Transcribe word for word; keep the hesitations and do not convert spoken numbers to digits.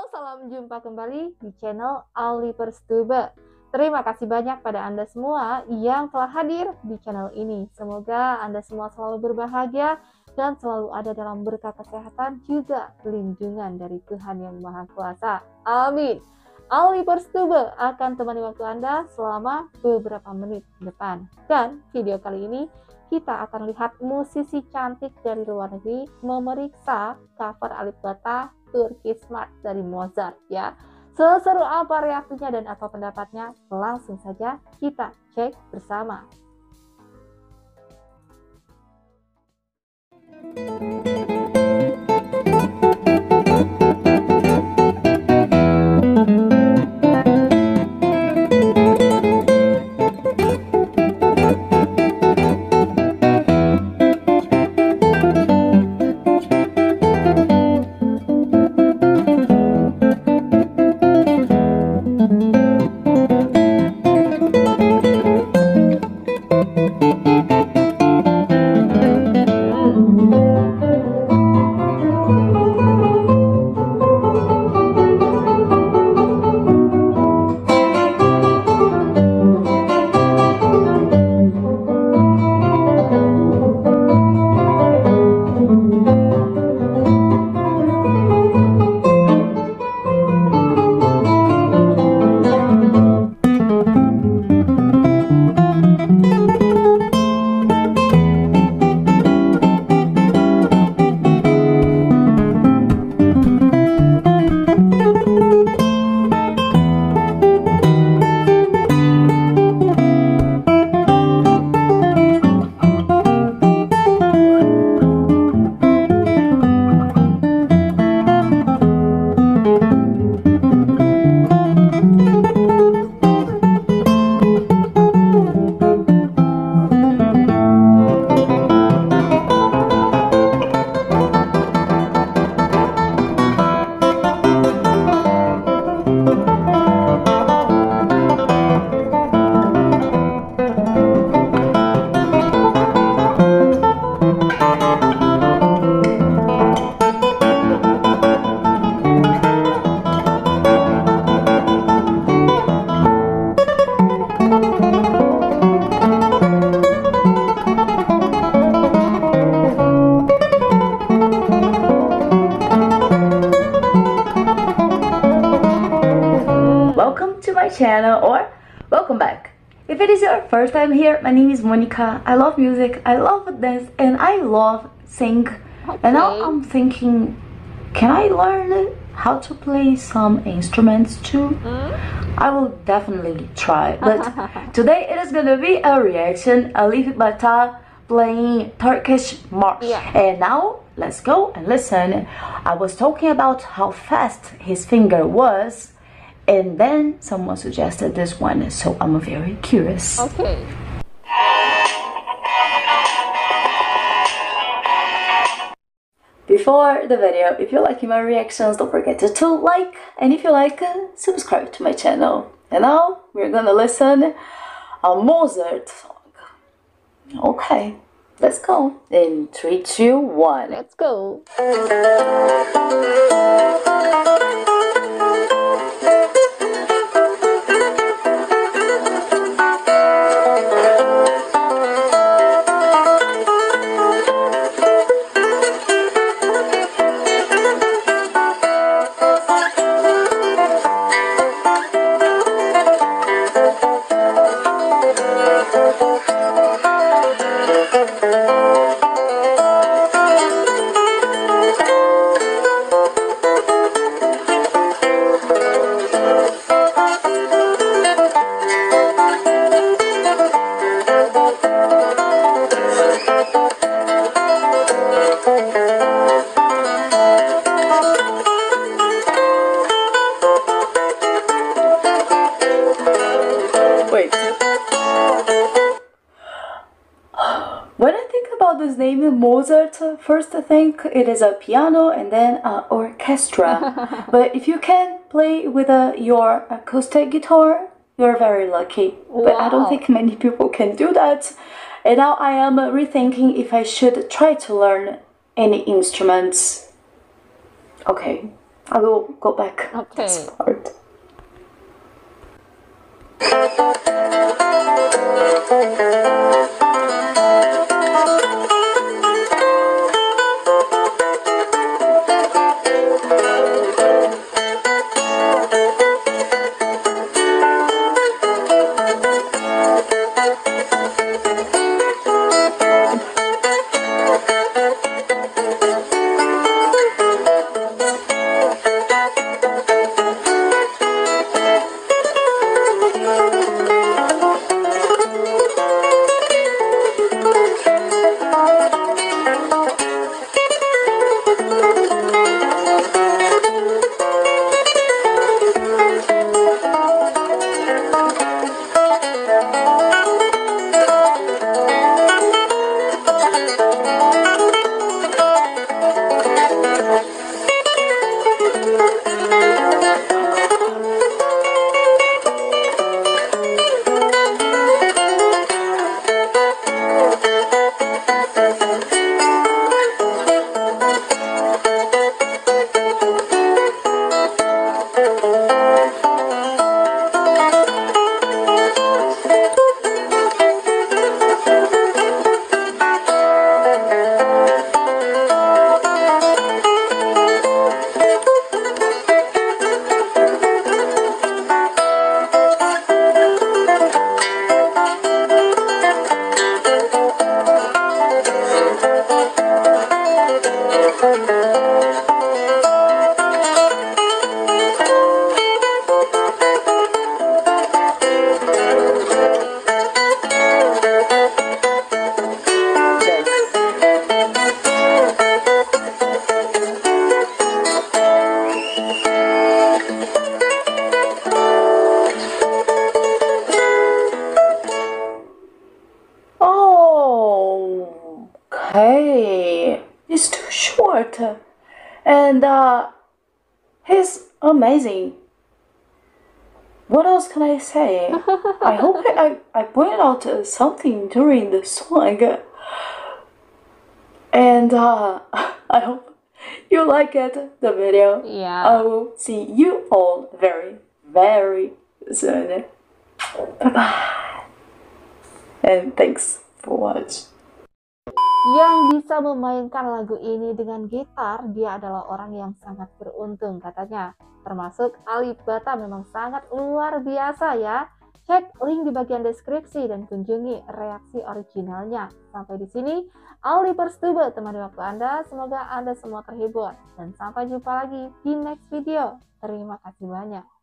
salam jumpa kembali di channel Ali Perstube. Terima kasih banyak pada Anda semua yang telah hadir di channel ini. Semoga Anda semua selalu berbahagia dan selalu ada dalam berkat kesehatan juga lindungan dari Tuhan Yang Maha Kuasa. Amin. Ali Perstube akan temani waktu Anda selama beberapa menit ke depan. Dan video kali ini kita akan lihat musisi cantik dari luar negeri memeriksa cover alip bata Turkish March dari Mozart ya. Seseru apa reaksinya dan apa pendapatnya? Langsung saja kita cek bersama. Welcome to my channel, or welcome back. If it is your first time here, my name is Monica. I love music, I love dance, and I love sing. Okay. And now I'm thinking, can I learn how to play some instruments too? Hmm? I will definitely try, but today it is gonna be a reaction, Alip Bata playing Turkish March. Yeah. And now let's go and listen. I was talking about how fast his finger was, and then someone suggested this one, so I'm very curious. Okay. Before the video, if you like my reactions, don't forget to, to like, and if you like, uh, subscribe to my channel. And now we're gonna listen a Mozart song. Okay, let's go. In three, two, one. Let's go. Wait. When I think about this name Mozart, first I think it is a piano and then an orchestra. But if you can play with a, your acoustic guitar, you're very lucky. But I don't Wow. think many people can do that. And now I am rethinking if I should try to learn any instruments. Okay, I will go back Okay. this part. Oh, okay. It's too short. And uh, he's amazing. What else can I say? I hope I, I, I pointed out uh, something during the song. And uh, I hope you like it, the video. Yeah. I will see you all very, very soon. Bye-bye. And thanks for watching. Yang bisa memainkan lagu ini dengan gitar, dia adalah orang yang sangat beruntung katanya. Termasuk Ali Bata memang sangat luar biasa ya. Cek link di bagian deskripsi dan kunjungi reaksi originalnya. Sampai di sini, Ali Perstube temani waktu Anda. Semoga Anda semua terhibur. Dan sampai jumpa lagi di next video. Terima kasih banyak.